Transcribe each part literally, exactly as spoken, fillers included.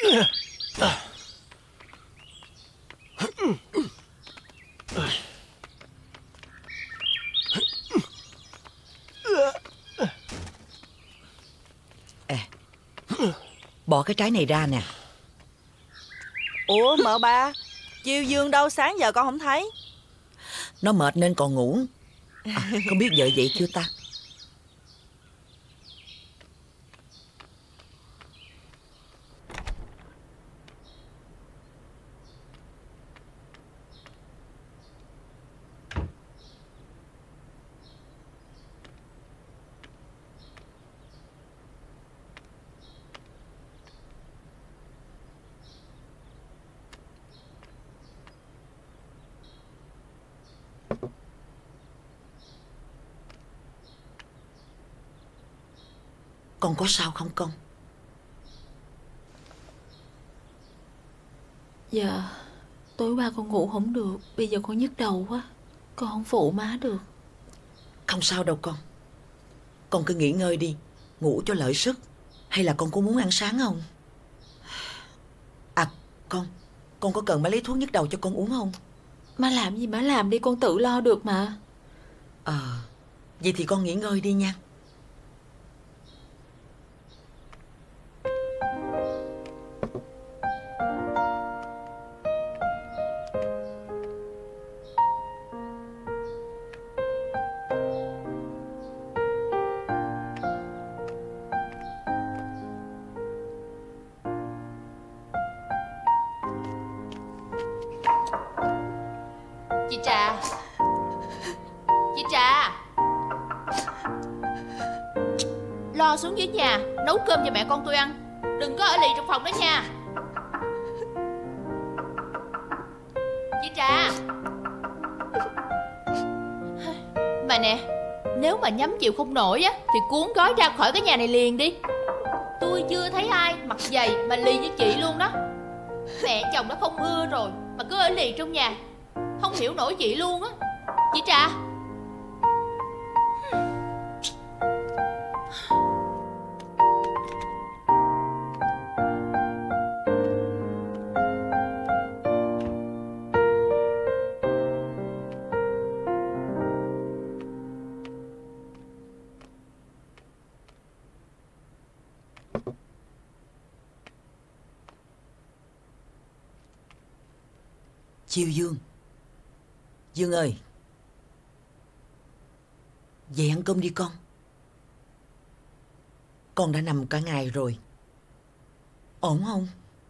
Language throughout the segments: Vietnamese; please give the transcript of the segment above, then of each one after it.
À, bỏ cái trái này ra nè. Ủa mợ ba, Chiêu Dương đâu, sáng giờ con không thấy. Nó mệt nên còn ngủ. À, không biết vợ dậy chưa ta? Con có sao không con? Dạ, tối qua con ngủ không được. Bây giờ con nhức đầu quá. Con không phụ má được. Không sao đâu con. Con cứ nghỉ ngơi đi, ngủ cho lợi sức. Hay là con có muốn ăn sáng không? À con, con có cần má lấy thuốc nhức đầu cho con uống không? Má làm gì má làm đi, con tự lo được mà. Ờ, à, vậy thì con nghỉ ngơi đi nha. Chị Trà, chị Trà, lo xuống dưới nhà nấu cơm cho mẹ con tôi ăn. Đừng có ở lì trong phòng đó nha. Chị Trà. Mà nè, nếu mà nhắm chịu không nổi á thì cuốn gói ra khỏi cái nhà này liền đi. Tôi chưa thấy ai mặt dày mà lì như chị luôn đó. Mẹ chồng đã không ưa rồi mà cứ ở lì trong nhà, không hiểu nổi chị luôn á. Chị Trà. Chiêu Dương. Dương ơi, về ăn cơm đi con. Con đã nằm cả ngày rồi. Ổn không?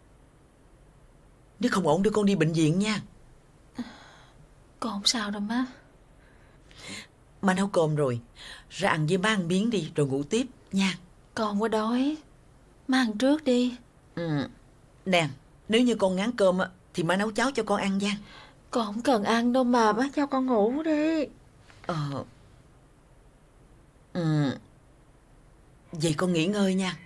Nếu không ổn đưa con đi bệnh viện nha. Con không sao đâu má. Má nấu cơm rồi, ra ăn với má ăn miếng đi rồi ngủ tiếp nha. Con không có đói. Má ăn trước đi. Ừ. Nè, nếu như con ngán cơm á thì má nấu cháo cho con ăn nha. Con không cần ăn đâu mà, má cho con ngủ đi. Ờ. Ừ. Vậy con nghỉ ngơi nha.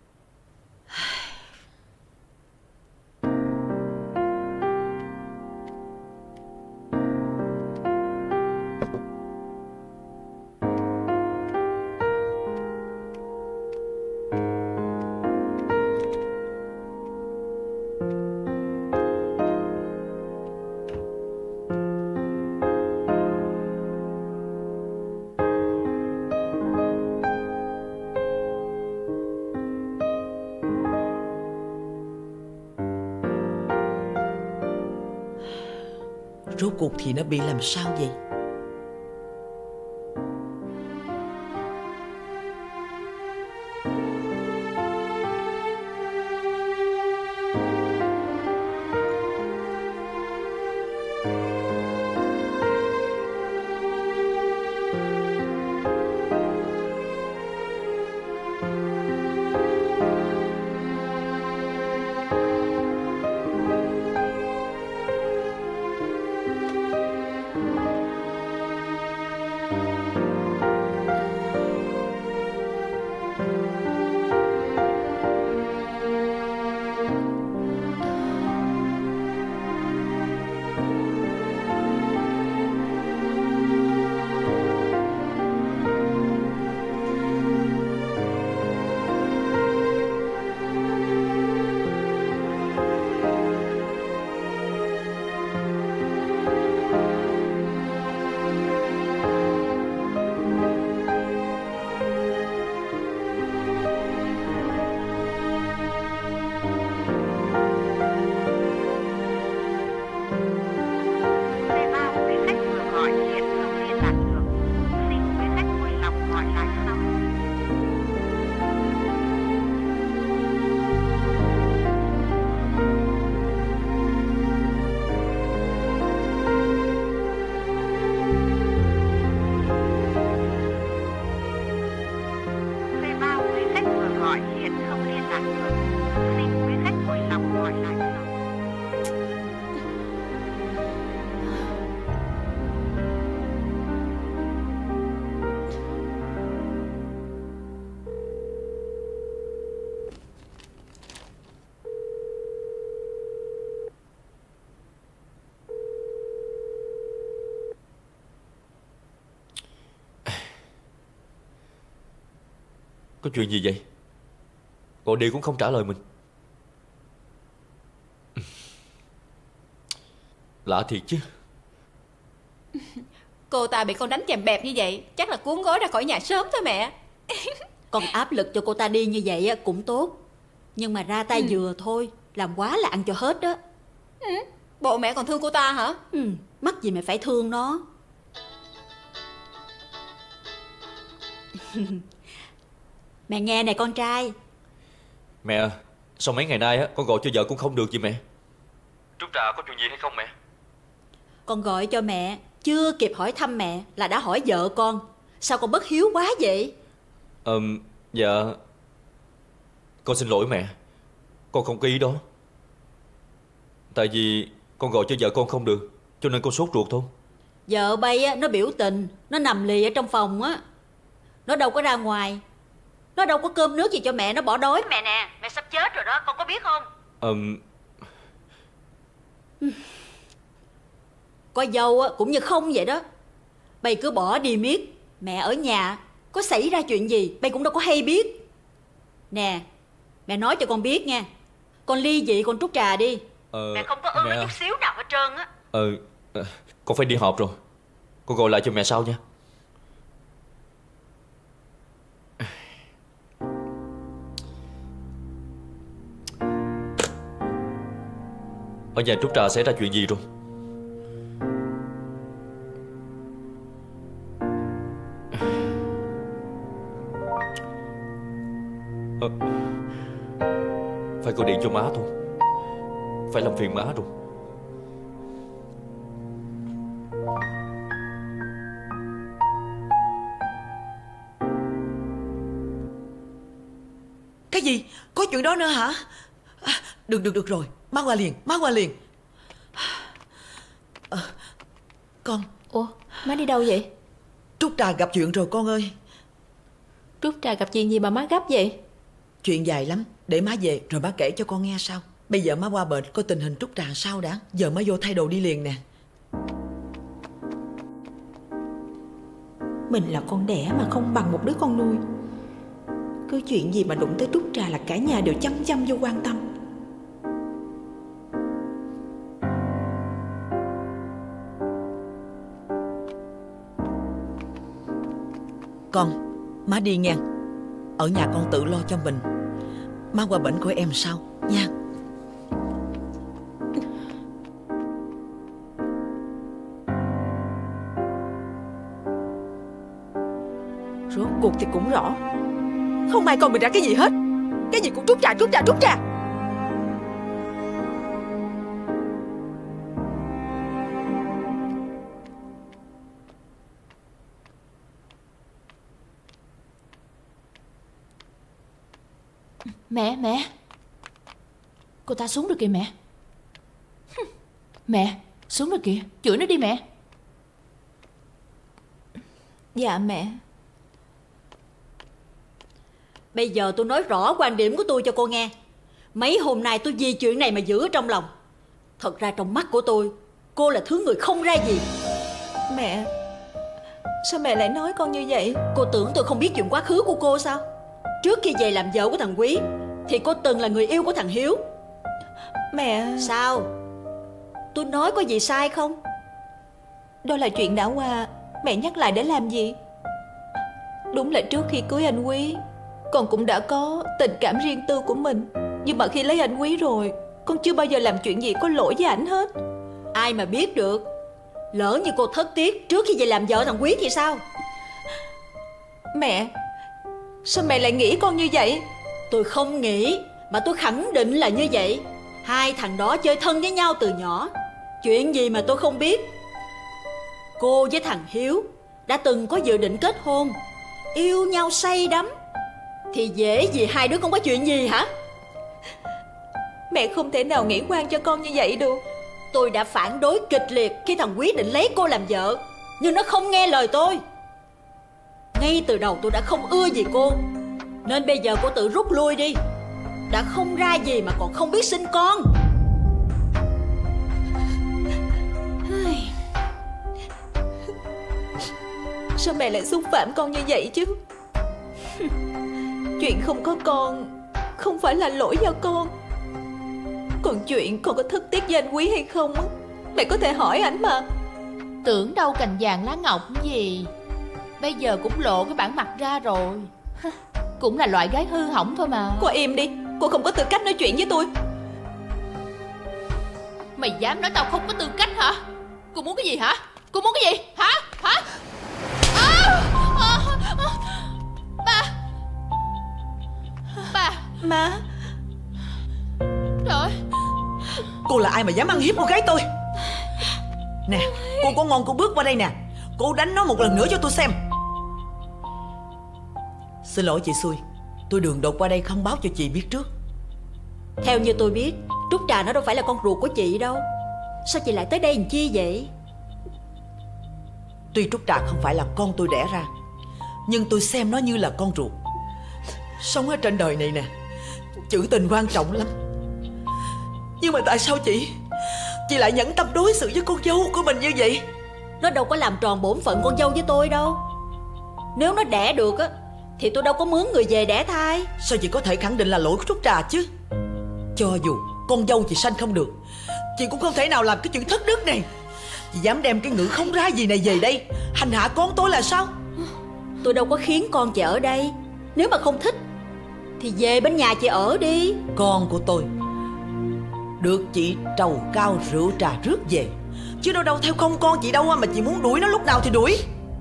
Rốt cuộc thì nó bị làm sao vậy? Có chuyện gì vậy? Gọi điện cũng không trả lời mình. Lạ thiệt chứ. Cô ta bị con đánh chèm bẹp như vậy, chắc là cuốn gói ra khỏi nhà sớm thôi mẹ. Con áp lực cho cô ta đi như vậy cũng tốt, nhưng mà ra tay ừ. vừa thôi, làm quá là ăn cho hết đó. Ừ. Bộ mẹ còn thương cô ta hả? Ừ. Mắc gì mày phải thương nó. Mẹ nghe này con trai. Mẹ, sao mấy ngày nay á con gọi cho vợ cũng không được vậy mẹ? Trúc Trà có chuyện gì hay không mẹ? Con gọi cho mẹ, chưa kịp hỏi thăm mẹ là đã hỏi vợ con. Sao con bất hiếu quá vậy? Ừm, dạ con xin lỗi mẹ. Con không có ý đó. Tại vì con gọi cho vợ con không được, cho nên con sốt ruột thôi. Vợ bay á, nó biểu tình, nó nằm lì ở trong phòng á. Nó đâu có ra ngoài. Nó đâu có cơm nước gì cho mẹ, nó bỏ đói mẹ nè. Mẹ sắp chết rồi đó, con có biết không? Ừm Có dâu á, cũng như không vậy đó. Bay cứ bỏ đi miết. Mẹ ở nhà, có xảy ra chuyện gì bay cũng đâu có hay biết. Nè, mẹ nói cho con biết nha. Con ly dị con Trúc Trà đi. ờ, Mẹ không có ưng mẹ... nó chút xíu nào hết trơn á. Ờ, con phải đi họp rồi. Con gọi lại cho mẹ sau nha. Ở nhà Trúc Trà xảy ra chuyện gì rồi? Ờ, phải gọi điện cho má thôi. Phải làm phiền má rồi. Cái gì? Có chuyện đó nữa hả? À, được được được rồi, má qua liền, má qua liền. À, con. Ủa, má đi đâu vậy? Trúc Trà gặp chuyện rồi con ơi. Trúc Trà gặp chuyện gì mà má gấp vậy? Chuyện dài lắm, để má về rồi má kể cho con nghe sau. Bây giờ má qua bệnh coi tình hình Trúc Trà sao đã. Giờ má vô thay đồ đi liền nè. Mình là con đẻ mà không bằng một đứa con nuôi. Cứ chuyện gì mà đụng tới Trúc Trà là cả nhà đều chăm chăm vô quan tâm. Con, má đi nha. Ở nhà con tự lo cho mình. Má qua bệnh coi em sao nha. Rốt cuộc thì cũng rõ, không ai còn mình ra cái gì hết. Cái gì cũng Trúc Trà, Trúc Trà, Trúc Trà. Mẹ, mẹ. Cô ta xuống rồi kìa mẹ. Mẹ, xuống rồi kìa. Chửi nó đi mẹ. Dạ mẹ. Bây giờ tôi nói rõ quan điểm của tôi cho cô nghe. Mấy hôm nay tôi vì chuyện này mà giữ ở trong lòng. Thật ra trong mắt của tôi, cô là thứ người không ra gì. Mẹ, sao mẹ lại nói con như vậy? Cô tưởng tôi không biết chuyện quá khứ của cô sao? Trước khi về làm vợ của thằng Quý thì cô từng là người yêu của thằng Hiếu. Mẹ... Sao? Tôi nói có gì sai không? Đó là chuyện đã qua, mẹ nhắc lại để làm gì? Đúng là trước khi cưới anh Quý, con cũng đã có tình cảm riêng tư của mình. Nhưng mà khi lấy anh Quý rồi, con chưa bao giờ làm chuyện gì có lỗi với ảnh hết. Ai mà biết được. Lỡ như cô thất tiếc trước khi về làm vợ thằng Quý thì sao? Mẹ, sao mẹ lại nghĩ con như vậy? Tôi không nghĩ, mà tôi khẳng định là như vậy. Hai thằng đó chơi thân với nhau từ nhỏ. Chuyện gì mà tôi không biết. Cô với thằng Hiếu đã từng có dự định kết hôn, yêu nhau say đắm, thì dễ gì hai đứa không có chuyện gì hả? Mẹ không thể nào nghĩ quan cho con như vậy được. Tôi đã phản đối kịch liệt khi thằng Quý định lấy cô làm vợ, nhưng nó không nghe lời tôi. Ngay từ đầu tôi đã không ưa gì cô, nên bây giờ cô tự rút lui đi. Đã không ra gì mà còn không biết sinh con. Sao mẹ lại xúc phạm con như vậy chứ? chuyện không có con không phải là lỗi do con. Còn chuyện con có thất tiếc với anh Quý hay không á, mẹ có thể hỏi ảnh mà. Tưởng đâu cành vàng lá ngọc gì, bây giờ cũng lộ cái bản mặt ra rồi. Cũng là loại gái hư hỏng thôi mà. Cô im đi, cô không có tư cách nói chuyện với tôi. Mày dám nói tao không có tư cách hả? Cô muốn cái gì hả? Cô muốn cái gì hả? Hả? À, à, à, ba Ba Má. Trời. Cô là ai mà dám ăn hiếp con gái tôi? Nè, cô có ngon cô bước qua đây nè, cô đánh nó một lần nữa cho tôi xem. Xin lỗi chị Xui, tôi đường đột qua đây không báo cho chị biết trước. Theo như tôi biết, Trúc Trà nó đâu phải là con ruột của chị đâu. Sao chị lại tới đây làm chi vậy? Tuy Trúc Trà không phải là con tôi đẻ ra, nhưng tôi xem nó như là con ruột. Sống ở trên đời này nè, chữ tình quan trọng lắm. Nhưng mà tại sao chị Chị lại nhẫn tâm đối xử với con dâu của mình như vậy? Nó đâu có làm tròn bổn phận con dâu với tôi đâu. Nếu nó đẻ được á thì tôi đâu có mướn người về đẻ thai. Sao chị có thể khẳng định là lỗi của Trúc Trà chứ? Cho dù con dâu chị sanh không được, chị cũng không thể nào làm cái chuyện thất đức này. Chị dám đem cái ngữ không ra gì này về đây hành hạ con tôi là sao? Tôi đâu có khiến con chị ở đây. Nếu mà không thích thì về bên nhà chị ở đi. Con của tôi được chị trầu cao rượu trà rước về, chứ đâu đâu theo không con chị đâu mà chị muốn đuổi nó lúc nào thì đuổi.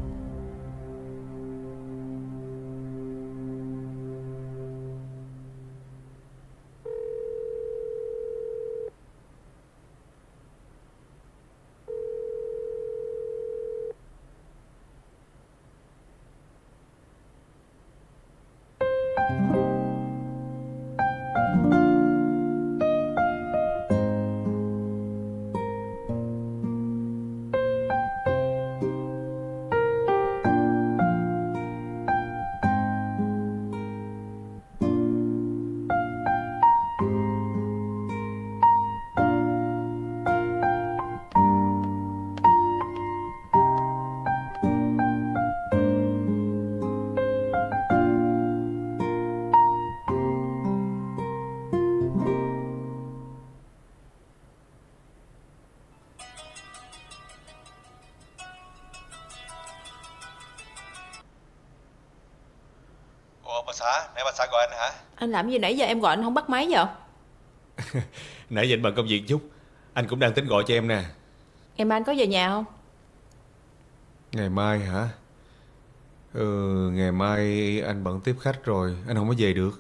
Bà xã, nãy bà xã gọi anh hả? Anh làm gì nãy giờ em gọi anh không bắt máy vậy? Nãy giờ anh bận công việc chút, anh cũng đang tính gọi cho em nè. Ngày mai anh có về nhà không? Ngày mai hả? Ừ, ngày mai anh bận tiếp khách rồi, anh không có về được.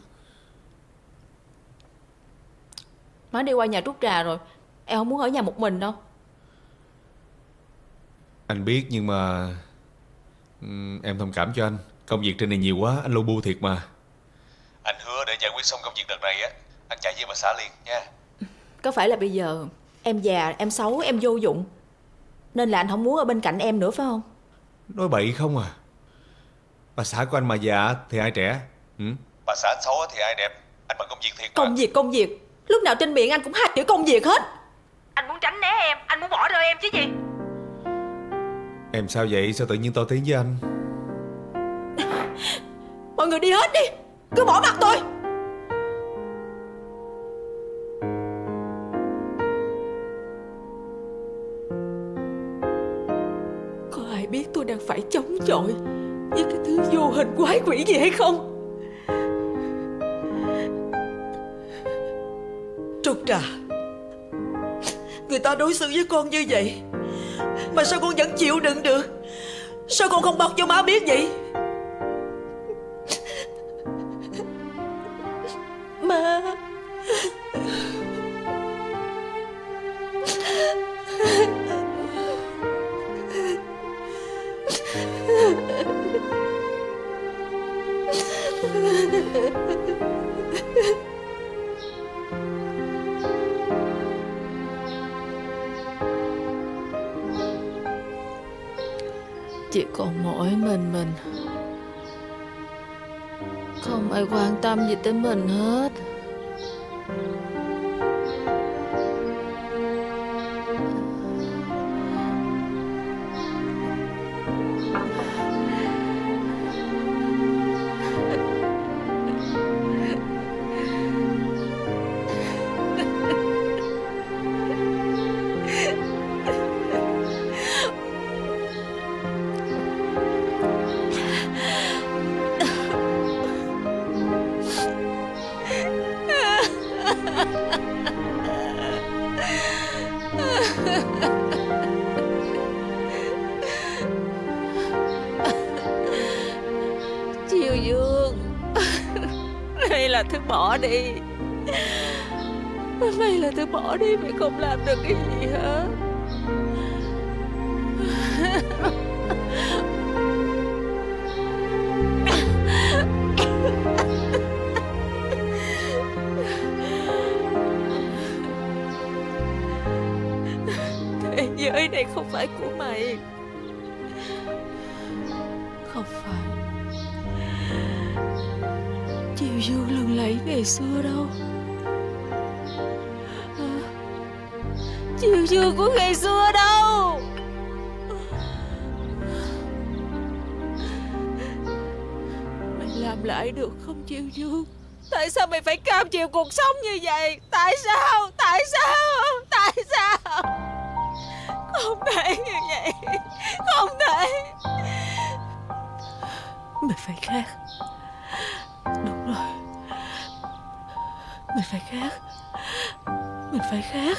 Má đi qua nhà Trúc Trà rồi, em không muốn ở nhà một mình đâu. Anh biết nhưng mà um, em thông cảm cho anh. Công việc trên này nhiều quá, anh lu bu thiệt mà. Anh hứa để giải quyết xong công việc đợt này á, anh chạy về bà xã liền nha. Có phải là bây giờ em già, em xấu, em vô dụng nên là anh không muốn ở bên cạnh em nữa phải không? Nói bậy không à. Bà xã của anh mà già thì ai trẻ? Ừ? Bà xã anh xấu thì ai đẹp? Anh bận công việc thiệt mà. Công việc, công việc. Lúc nào trên miệng anh cũng hai chữ công việc hết. Anh muốn tránh né em, anh muốn bỏ rơi em chứ gì. Em sao vậy? Sao tự nhiên to tiếng với anh? Mọi người đi hết đi, cứ bỏ mặt tôi. Có ai biết tôi đang phải chống chọi với cái thứ vô hình quái quỷ gì hay không? Trúc Trà, người ta đối xử với con như vậy mà sao con vẫn chịu đựng được? Sao con không báo cho má biết vậy? Má. Chỉ còn mỗi mình mình, không ai quan tâm gì tới mình hết. là thứ bỏ đi. May là thứ bỏ đi, mày không làm được cái gì hết. Thế giới này không phải của mày. Không phải Chiêu Dương lừng lẫy ngày xưa đâu. Chiêu Dương của ngày xưa đâu. Mày làm lại được không Chiêu Dương? Tại sao mày phải cam chịu cuộc sống như vậy? Tại sao? Tại sao? Tại sao? Không thể như vậy. Không thể. Mày phải khác. Đúng rồi. Mình phải khác. Mình phải khác.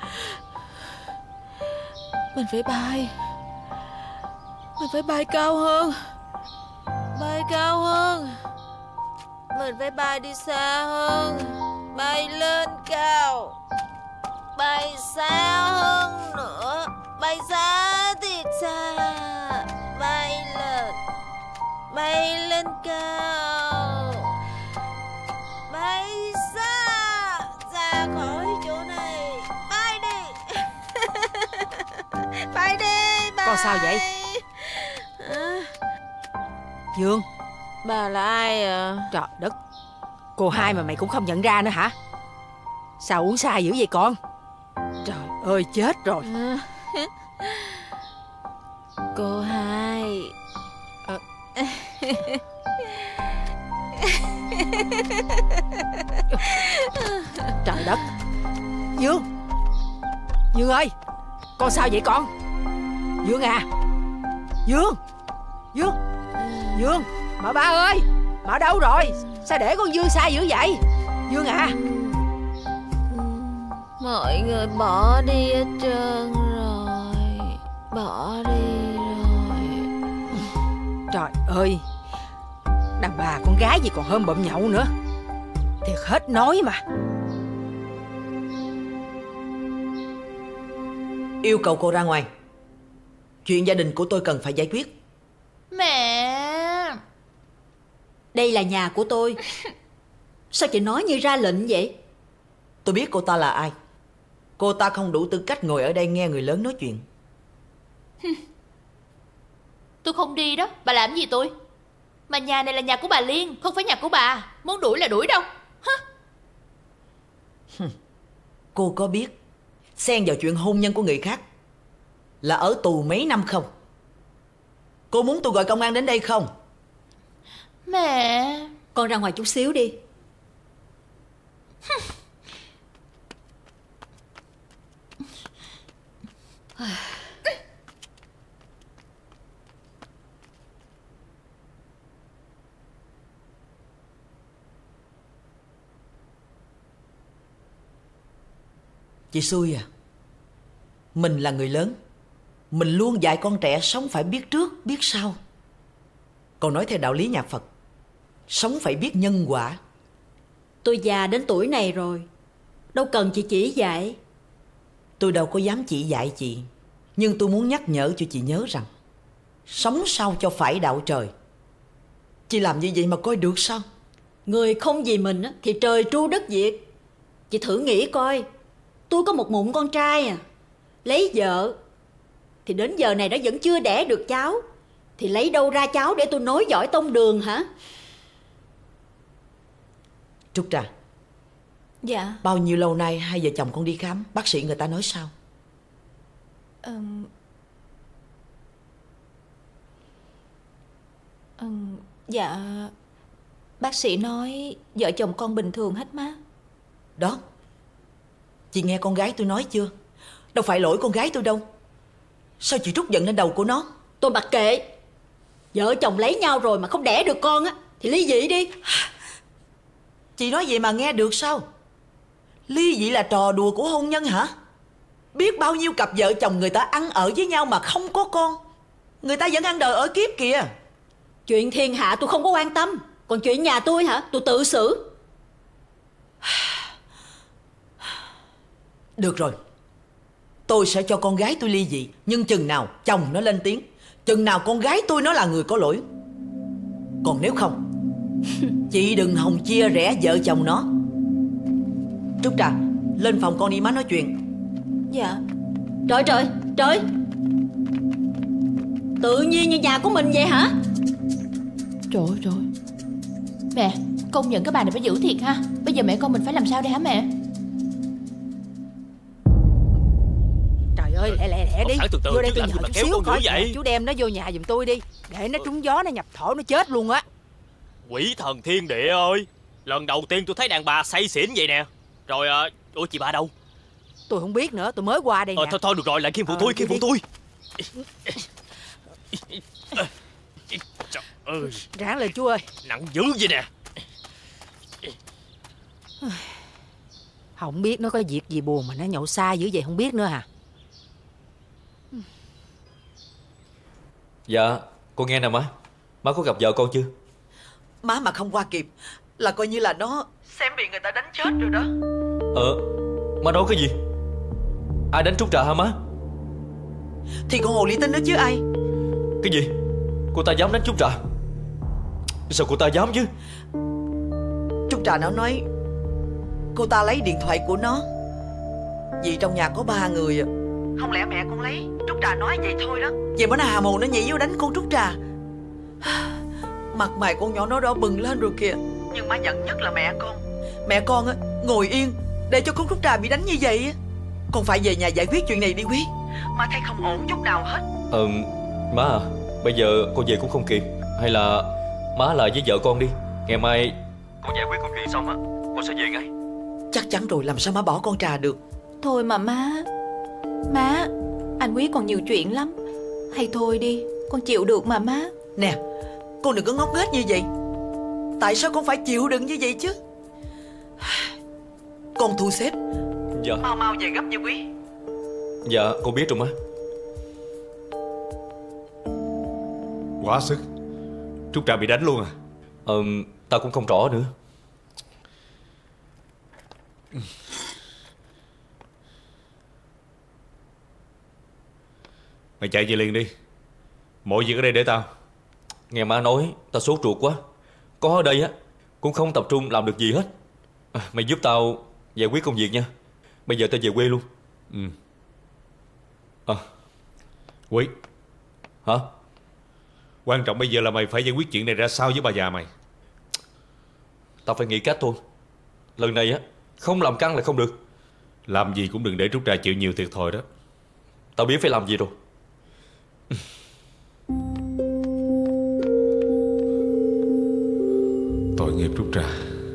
Mình phải bay. Mình phải bay cao hơn. Bay cao hơn. Mình phải bay đi xa hơn. Bay lên cao. Bay xa hơn nữa. Bay xa thiệt xa. Bay lên. Bay lên cao. Bay xa. Xa khỏi chỗ này. Bay đi. Bay đi. Bay. Con sao vậy? À, Dương, bà là ai à? trời đất, cô hai mà mày cũng không nhận ra nữa hả? Sao uống sai dữ vậy con? Trời ơi chết rồi. À. Cô hai. À. Trời đất. Dương, Dương ơi, con sao vậy con? Dương à. Dương, Dương, Dương, mà ba ơi, mà đâu rồi? Sao để con Dương xa dữ vậy? Dương à. Mọi người bỏ đi hết trơn rồi. Bỏ đi rồi. Trời ơi, đàn bà con gái gì còn hơn bậm nhậu nữa. Thiệt hết nói mà. Yêu cầu cô ra ngoài. Chuyện gia đình của tôi cần phải giải quyết. Mẹ. Đây là nhà của tôi. Sao chị nói như ra lệnh vậy? Tôi biết cô ta là ai. Cô ta không đủ tư cách ngồi ở đây nghe người lớn nói chuyện. Tôi không đi đó. Bà làm gì tôi? Mà nhà này là nhà của bà Liên, không phải nhà của bà. Muốn đuổi là đuổi đâu. Cô có biết xen vào chuyện hôn nhân của người khác là ở tù mấy năm không? Cô muốn tôi gọi công an đến đây không? Mẹ. Con ra ngoài chút xíu đi. Chị xui à. Mình là người lớn, mình luôn dạy con trẻ sống phải biết trước, biết sau. Còn nói theo đạo lý nhà Phật, sống phải biết nhân quả. Tôi già đến tuổi này rồi, đâu cần chị chỉ dạy. Tôi đâu có dám chỉ dạy chị, nhưng tôi muốn nhắc nhở cho chị nhớ rằng sống sao cho phải đạo trời. Chị làm như vậy mà coi được sao? Người không vì mình thì trời tru đất diệt. Chị thử nghĩ coi, tôi có một mụn con trai à, lấy vợ thì đến giờ này nó vẫn chưa đẻ được cháu, thì lấy đâu ra cháu để tôi nối dõi tông đường hả? Trúc Trà. Dạ. Bao nhiêu lâu nay hai vợ chồng con đi khám, bác sĩ người ta nói sao? Ừm... Ừm... Dạ, bác sĩ nói vợ chồng con bình thường hết má. Đó, chị nghe con gái tôi nói chưa? Đâu phải lỗi con gái tôi đâu. Sao chị trút giận lên đầu của nó? Tôi mặc kệ. Vợ chồng lấy nhau rồi mà không đẻ được con á thì ly dị đi. Chị nói vậy mà nghe được sao? Ly dị là trò đùa của hôn nhân hả? Biết bao nhiêu cặp vợ chồng người ta ăn ở với nhau mà không có con, người ta vẫn ăn đời ở kiếp kìa. Chuyện thiên hạ tôi không có quan tâm, còn chuyện nhà tôi hả, tôi tự xử. Được rồi, tôi sẽ cho con gái tôi ly dị, nhưng chừng nào chồng nó lên tiếng, chừng nào con gái tôi nó là người có lỗi. Còn nếu không, chị đừng hòng chia rẽ vợ chồng nó. Trúc Trà, lên phòng con đi, má nói chuyện. Dạ. Trời trời trời, tự nhiên như nhà của mình vậy hả? Trời ơi trời. Mẹ, công nhận cái bà này phải dữ thiệt ha. Bây giờ mẹ con mình phải làm sao đây hả mẹ? Trời ơi, lẹ lẹ lẹ đi. Từ từ, vô đây chứ tôi làm gì nhờ mà chút kéo xíu con coi dữ vậy? chú đem nó vô nhà giùm tôi đi, để nó trúng gió nó nhập thổ nó chết luôn á. Quỷ thần thiên địa ơi, lần đầu tiên tôi thấy đàn bà say xỉn vậy nè. Rồi à, ủa chị ba đâu? Tôi không biết nữa, tôi mới qua đây Ờ, nè. thôi thôi được rồi, lại Kim phụ Ờ, tôi, đi Kim phụ đi. tôi. Trời ơi, Ráng lên chú ơi. nặng dữ vậy nè. Không biết nó có việc gì buồn mà nó nhậu xa dữ vậy không biết nữa hả? Dạ, con nghe nè má. Má có gặp vợ con chưa? Má mà không qua kịp là coi như là nó xem bị người ta đánh chết rồi đó. Ờ, má nói cái gì? Ai đánh Trúc Trà hả má? Thì con hồ ly tinh đó chứ ai. Cái gì? Cô ta dám đánh Trúc Trà? Sao cô ta dám chứ? Trúc Trà nó nói cô ta lấy điện thoại của nó vì trong nhà có ba người. Không lẽ mẹ con lấy? Trúc Trà nói vậy thôi đó. Vậy mà nó hà mồ nó nhảy vô đánh con Trúc Trà. Mặt mày con nhỏ nó đỏ bừng lên rồi kìa. Nhưng má giận nhất là mẹ con. Mẹ con á ngồi yên để cho con Trúc Trà bị đánh như vậy á. Con phải về nhà giải quyết chuyện này đi Quý. Má thấy không ổn chút nào hết. Ờ, má à, bây giờ con về cũng không kịp. Hay là má lại với vợ con đi. Ngày mai con giải quyết công chuyện xong á, con sẽ về ngay. Chắc chắn rồi, làm sao má bỏ con Trà được. Thôi mà má. Má, anh Quý còn nhiều chuyện lắm. Hay thôi đi, con chịu được mà má. Nè, con đừng có ngốc nghếch như vậy. Tại sao con phải chịu đựng như vậy chứ? Con thu xếp. Dạ. Mau mau về gấp nha Quý. Dạ, con biết rồi má. Quá sức. Trúc Trà bị đánh luôn à? Ờ, tao cũng không rõ nữa. Mày chạy về liền đi. Mọi việc ở đây để tao. Nghe má nói, tao sốt ruột quá. Có ở đây á, cũng không tập trung làm được gì hết. À, mày giúp tao giải quyết công việc nha. Bây giờ tao về quê luôn. Ừ. À. Quý. Hả? Quan trọng bây giờ là mày phải giải quyết chuyện này ra sao với bà già mày. Tao phải nghĩ cách thôi. Lần này á, không làm căng là không được. Làm gì cũng đừng để Trúc Trà chịu nhiều thiệt thòi đó. Tao biết phải làm gì rồi. Tội nghiệp Trúc Trà.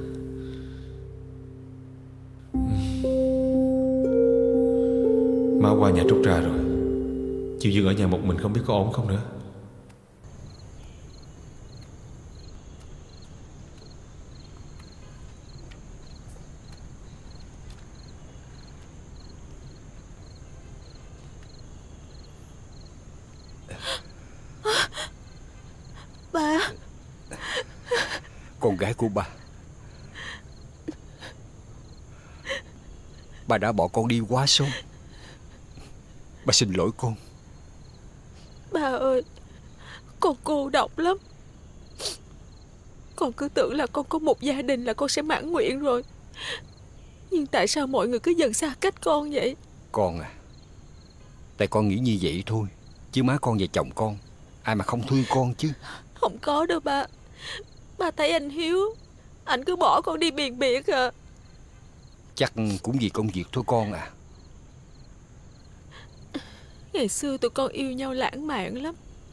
Má qua nhà Trúc Trà rồi. Chiều Dương ở nhà một mình không biết có ổn không nữa. Ba. Con gái của ba. Ba đã bỏ con đi quá sớm. Ba xin lỗi con. Ba ơi, con cô độc lắm. Con cứ tưởng là con có một gia đình là con sẽ mãn nguyện rồi. Nhưng tại sao mọi người cứ dần xa cách con vậy? Con à, tại con nghĩ như vậy thôi. Chứ má con và chồng con ai mà không thương con chứ. Không có đâu ba. Ba thấy anh Hiếu, anh cứ bỏ con đi biền biệt à. Chắc cũng vì công việc thôi con à. Ngày xưa tụi con yêu nhau lãng mạn lắm.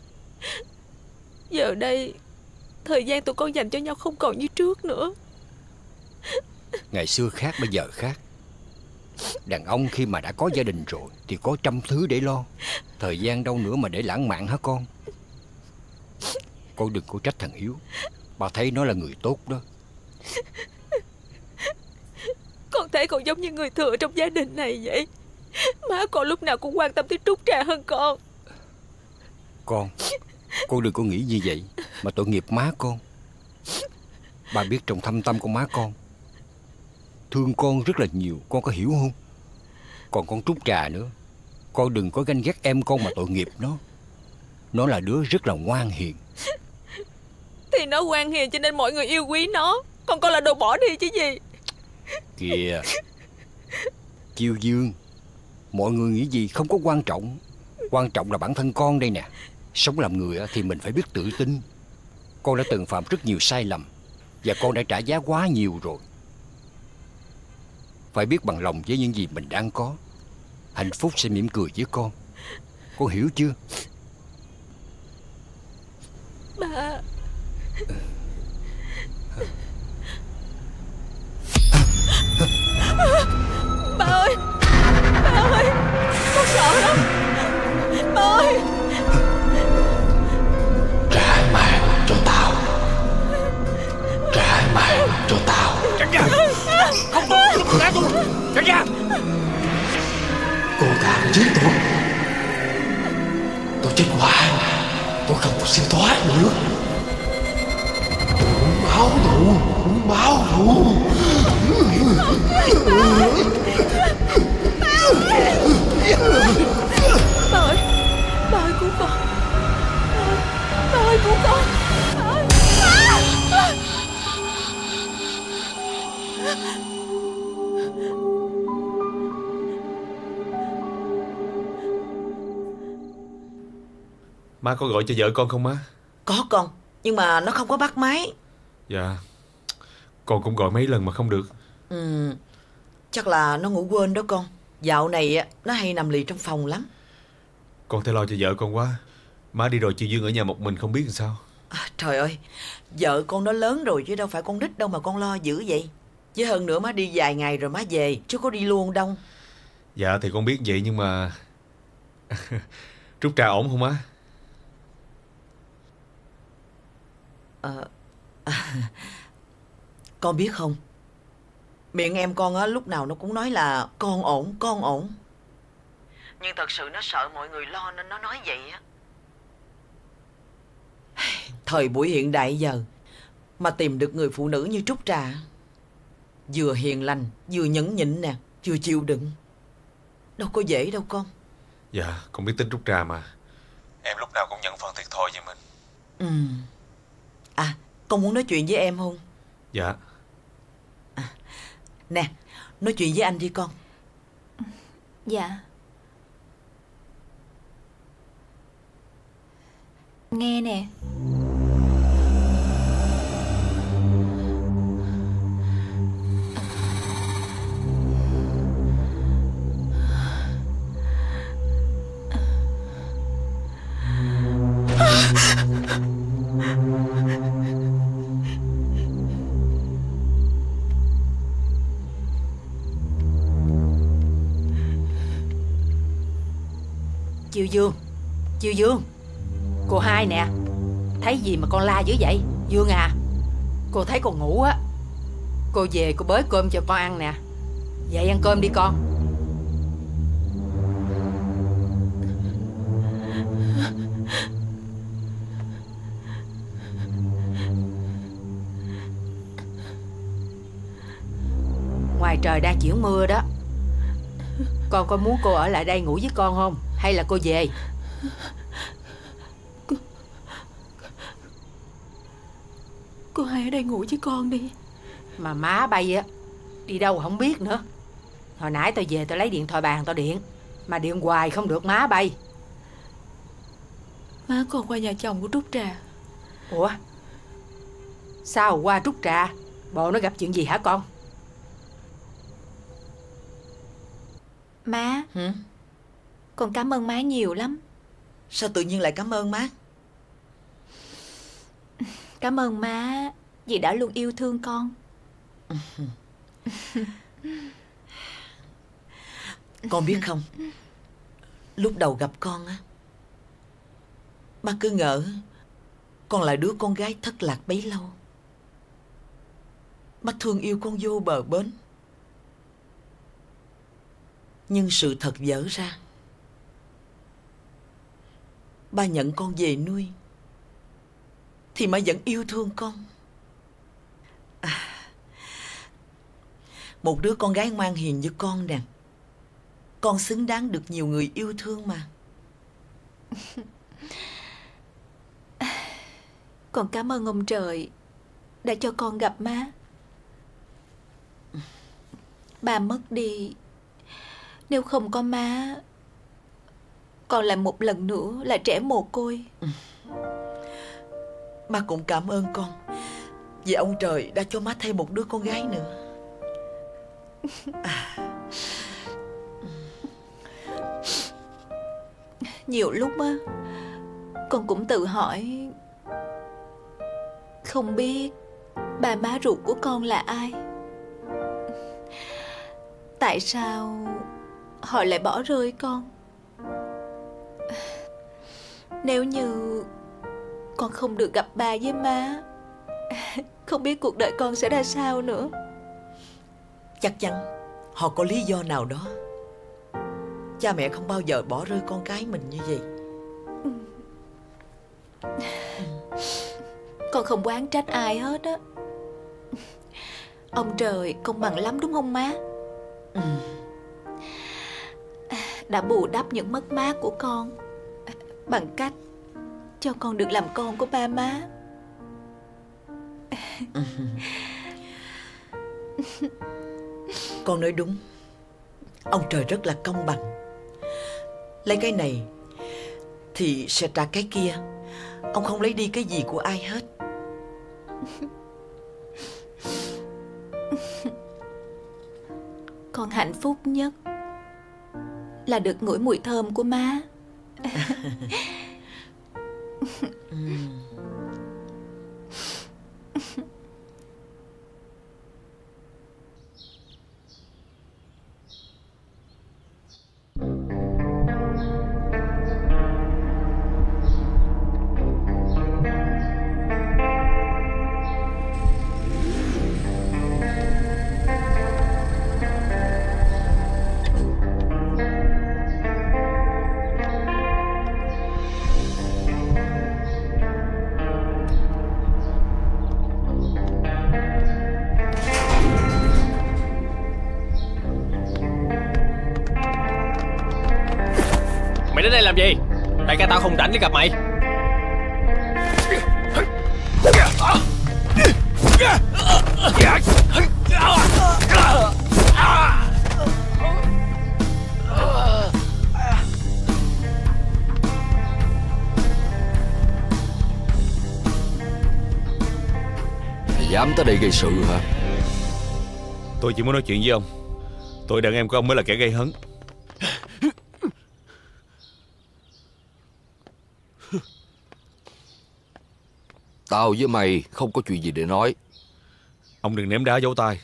Giờ đây thời gian tụi con dành cho nhau không còn như trước nữa. Ngày xưa khác bây giờ khác. Đàn ông khi mà đã có gia đình rồi thì có trăm thứ để lo. Thời gian đâu nữa mà để lãng mạn hả con. Con đừng có trách thằng Hiếu. Bà thấy nó là người tốt đó. Con thấy con giống như người thừa trong gia đình này vậy. Má con lúc nào cũng quan tâm tới Trúc Trà hơn con. Con Con đừng có nghĩ như vậy mà tội nghiệp má con. Bà biết trong thâm tâm của má con thương con rất là nhiều. Con có hiểu không? Còn con Trúc Trà nữa, con đừng có ganh ghét em con mà tội nghiệp nó. Nó là đứa rất là ngoan hiền. Thì nó ngoan hiền cho nên mọi người yêu quý nó, còn con là đồ bỏ đi chứ gì. Kìa Chiêu Dương, mọi người nghĩ gì không có quan trọng. Quan trọng là bản thân con đây nè. Sống làm người thì mình phải biết tự tin. Con đã từng phạm rất nhiều sai lầm, và con đã trả giá quá nhiều rồi. Phải biết bằng lòng với những gì mình đang có. Hạnh phúc sẽ mỉm cười với con. Con hiểu chưa? Ba. Ba ơi, ba ơi, con sợ lắm. Ba ơi. Trả mạng cho tao. Trả mạng cho tao. Tránh ra. Không được, đừng có tôi. Tránh ra. Cô ta giết tôi. Tôi chết hoài. Tôi không có siêu thoát nữa. Tôi muốn máu thù. Muốn máu thù. Bà ơi, bà ơi cứu con. Bà ơi cứu con. Bà ơi. Má có gọi cho vợ con không má? Có con, nhưng mà nó không có bắt máy. Dạ, con cũng gọi mấy lần mà không được. Ừ, chắc là nó ngủ quên đó con. Dạo này nó hay nằm lì trong phòng lắm. Con thấy lo cho vợ con quá. Má đi rồi Chiêu Dương ở nhà một mình không biết làm sao. À, trời ơi, vợ con nó lớn rồi chứ đâu phải con nít đâu mà con lo dữ vậy. Với hơn nữa má đi vài ngày rồi má về, chứ có đi luôn đâu. Dạ thì con biết vậy nhưng mà Trúc Trà ổn không má? Ờ, à, con biết không, miệng em con á lúc nào nó cũng nói là con ổn, con ổn. Nhưng thật sự nó sợ mọi người lo nên nó nói vậy á. Thời buổi hiện đại giờ mà tìm được người phụ nữ như Trúc Trà, vừa hiền lành, vừa nhẫn nhịn nè, vừa chịu đựng, đâu có dễ đâu con. Dạ, con biết tính Trúc Trà mà. Em lúc nào cũng nhận phần thiệt thòi về mình. Ừ. À, con muốn nói chuyện với em không? Dạ. À, nè, nói chuyện với anh đi con. Dạ. Nghe nè. Chiêu Dương, Chiêu Dương, cô hai nè. Thấy gì mà con la dữ vậy? Dương à, cô thấy con ngủ á, cô về cô bới cơm cho con ăn nè. Dậy ăn cơm đi con. Ngoài trời đang chuyển mưa đó. Con có muốn cô ở lại đây ngủ với con không? Hay là cô về? Cô, cô hai ở đây ngủ với con đi. Mà má bay á, đi đâu không biết nữa. Hồi nãy tao về tao lấy điện thoại bàn tao điện, mà điện hoài không được má bay. Má còn qua nhà chồng của Trúc Trà. Ủa? Sao qua Trúc Trà? Bộ nó gặp chuyện gì hả con? Má. Hử? Con cảm ơn má nhiều lắm. Sao tự nhiên lại cảm ơn má? Cảm ơn má vì đã luôn yêu thương con. Con biết không, lúc đầu gặp con á, má cứ ngỡ con là đứa con gái thất lạc bấy lâu. Má thương yêu con vô bờ bến. Nhưng sự thật vỡ ra, ba nhận con về nuôi thì má vẫn yêu thương con. À, một đứa con gái ngoan hiền như con nè, Con xứng đáng được nhiều người yêu thương mà. Con cảm ơn ông trời đã cho con gặp má. Ba mất đi, nếu không có má, con lại một lần nữa là trẻ mồ côi. Má cũng cảm ơn con vì ông trời đã cho má thêm một đứa con gái nữa. À. Nhiều lúc á, con cũng tự hỏi, không biết ba má ruột của con là ai? Tại sao họ lại bỏ rơi con? Nếu như con không được gặp ba với má, không biết cuộc đời con sẽ ra sao nữa. Chắc chắn họ có lý do nào đó. Cha mẹ không bao giờ bỏ rơi con cái mình như vậy. Con không oán trách ai hết á. Ông trời công bằng lắm đúng không má? Ừ. Đã bù đắp những mất mát của con bằng cách cho con được làm con của ba má. Ừ. Con nói đúng. Ông trời rất là công bằng. Lấy cái này thì sẽ trả cái kia. Ông không lấy đi cái gì của ai hết. Con hạnh phúc nhất là được ngửi mùi thơm của má. Ừ. Mày đến đây làm gì? Đại ca tao không rảnh để gặp mày. Mày dám tới đây gây sự hả? Tôi chỉ muốn nói chuyện với ông. Tôi đàn em của ông mới là kẻ gây hấn. Tao với mày không có chuyện gì để nói. Ông đừng ném đá giấu tay.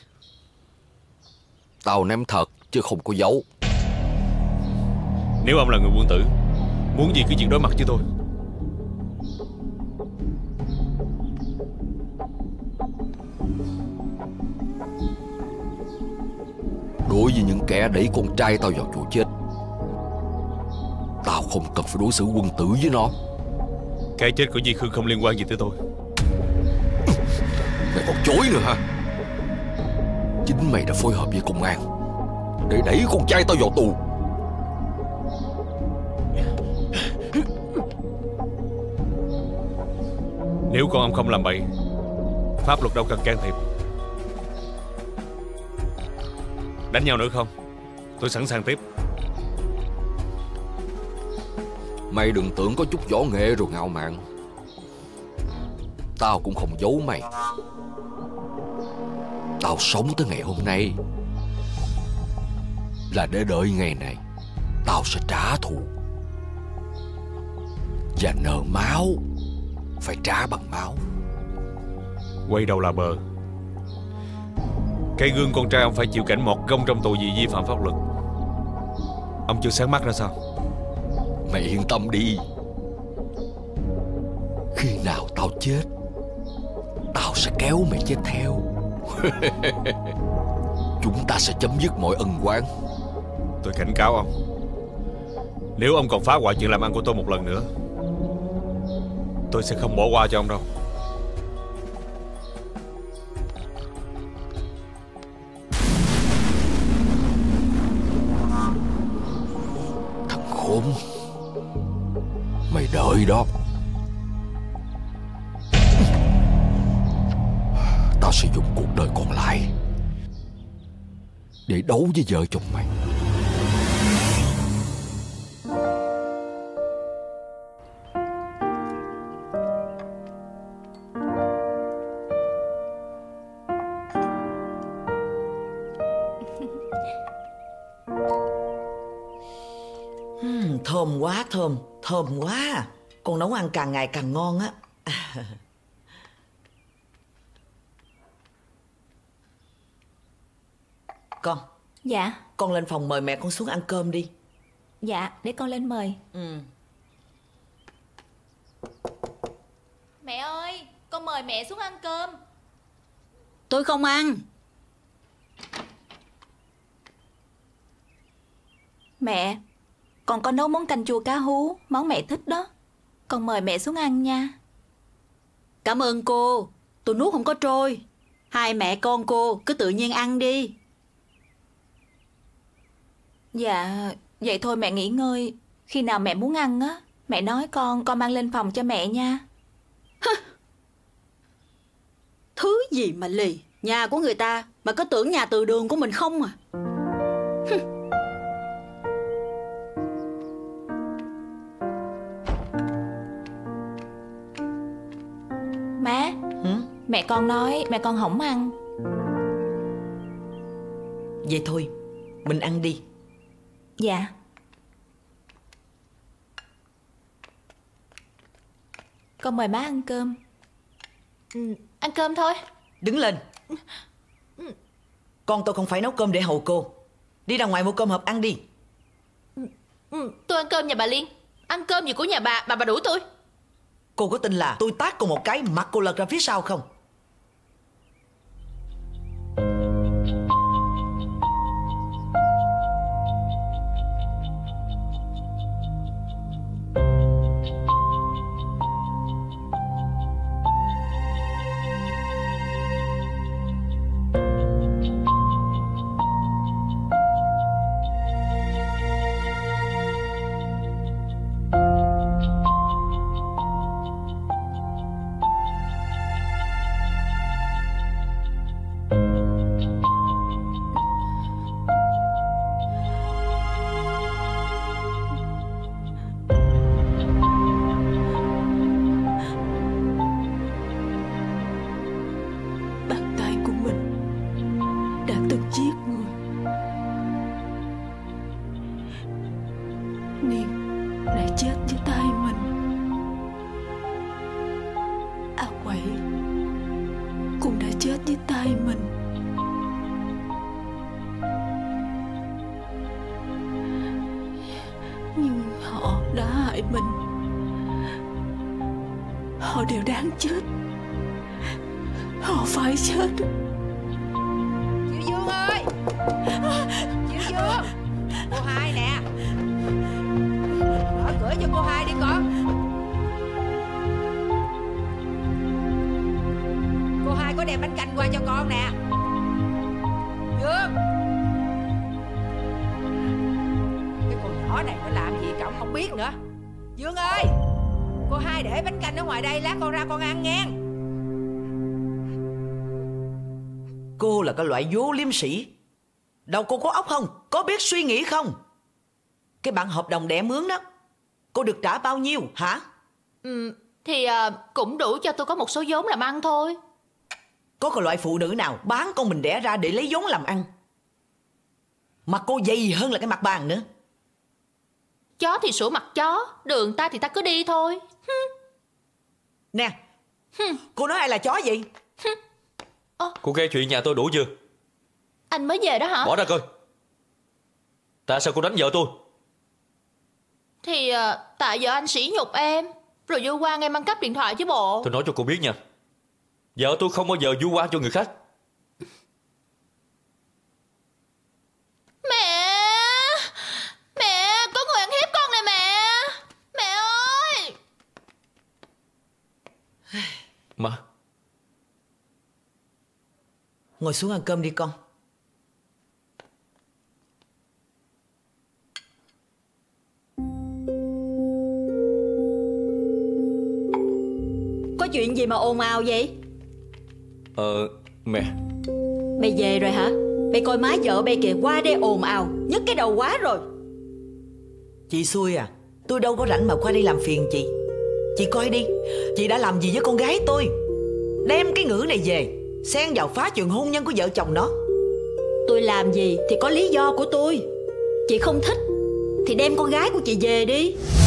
Tao ném thật chứ không có giấu. Nếu ông là người quân tử, muốn gì cứ chuyện đối mặt với tôi. Đối với những kẻ đẩy con trai tao vào chỗ chết, tao không cần phải đối xử quân tử với nó. Cái chết của Di Khương không liên quan gì tới tôi. Mày còn chối nữa hả? Chính mày đã phối hợp với công an để đẩy con trai tao vào tù. Nếu con ông không làm bậy, pháp luật đâu cần can thiệp. Đánh nhau nữa không? Tôi sẵn sàng tiếp. Mày đừng tưởng có chút võ nghệ rồi ngạo mạn. Tao cũng không giấu mày. Tao sống tới ngày hôm nay là để đợi ngày này. Tao sẽ trả thù. Và nợ máu phải trả bằng máu. Quay đầu là bờ. Cái gương con trai ông phải chịu cảnh mọt gông trong tù vì vi phạm pháp luật. Ông chưa sáng mắt ra sao? Mày yên tâm đi. Khi nào tao chết, tao sẽ kéo mày chết theo. Chúng ta sẽ chấm dứt mọi ân oán. Tôi cảnh cáo ông, nếu ông còn phá hoại chuyện làm ăn của tôi một lần nữa, tôi sẽ không bỏ qua cho ông đâu. đợi đó. Ta sẽ dùng cuộc đời còn lại để đấu với vợ chồng mày. Uhm, thơm quá, thơm, thơm quá. Con nấu ăn càng ngày càng ngon á. Con. Dạ. Con lên phòng mời mẹ con xuống ăn cơm đi. Dạ, để con lên mời. Ừ. Mẹ ơi, con mời mẹ xuống ăn cơm. Tôi không ăn. Mẹ, con có nấu món canh chua cá hú, món mẹ thích đó. Con mời mẹ xuống ăn nha. Cảm ơn cô. Tôi nuốt không có trôi. Hai mẹ con cô cứ tự nhiên ăn đi. Dạ, vậy thôi mẹ nghỉ ngơi. Khi nào mẹ muốn ăn á, mẹ nói con, con mang lên phòng cho mẹ nha. Thứ gì mà lì. Nhà của người ta mà có tưởng nhà từ đường của mình không à. Má, ừ? Mẹ con nói mẹ con không ăn. Vậy thôi, mình ăn đi. Dạ. Con mời má ăn cơm. Ừ, ăn cơm thôi. Đứng lên. Con tôi không phải nấu cơm để hầu cô. Đi ra ngoài mua cơm hộp ăn đi. Ừ, tôi ăn cơm nhà bà Liên. Ăn cơm gì của nhà bà, bà bà đuổi tôi. Cô có tin là tôi tát cô một cái mặt cô lật ra phía sau không? Họ đều đáng chết. Họ phải chết. Diệu Dương ơi, Diệu Dương, cô Hai nè, mở cửa cho cô Hai đi con. Cô Hai có đem bánh canh qua cho con nè. Dương, cái con nhỏ này nó làm gì cậu không biết nữa. Dương ơi, cô Hai để bánh canh ở ngoài đây, lát con ra con ăn nghe. Cô là cái loại vô liêm sỉ. Đầu cô có óc không? Có biết suy nghĩ không? Cái bản hợp đồng đẻ mướn đó, cô được trả bao nhiêu hả? Ừ, thì à, cũng đủ cho tôi có một số vốn làm ăn thôi. Có cái loại phụ nữ nào bán con mình đẻ ra để lấy vốn làm ăn? Mặt cô dày hơn là cái mặt bàn nữa. Chó thì sủa mặt chó, đường ta thì ta cứ đi thôi. Nè, cô nói ai là chó vậy? Cô nghe chuyện nhà tôi đủ chưa? Anh mới về đó hả? Bỏ ra coi. Tại sao cô đánh vợ tôi? Thì à, tại vợ anh sỉ nhục em, rồi vô quan em ăn cắp điện thoại chứ bộ. Tôi nói cho cô biết nha, vợ tôi không bao giờ vu oan cho người khác. Mẹ, mẹ, có người ăn hiếp con này mẹ. Mẹ ơi. Mà ngồi xuống ăn cơm đi con. gì mà ồn ào vậy? Ờ mẹ. Mày về rồi hả? Mày coi má vợ bay kìa, qua đây ồn ào, nhức cái đầu quá rồi. Chị xui à, tôi đâu có rảnh mà qua đây làm phiền chị. Chị coi đi, chị đã làm gì với con gái tôi? Đem cái ngữ này về xen vào phá chuyện hôn nhân của vợ chồng nó. Tôi làm gì thì có lý do của tôi. Chị không thích thì đem con gái của chị về đi.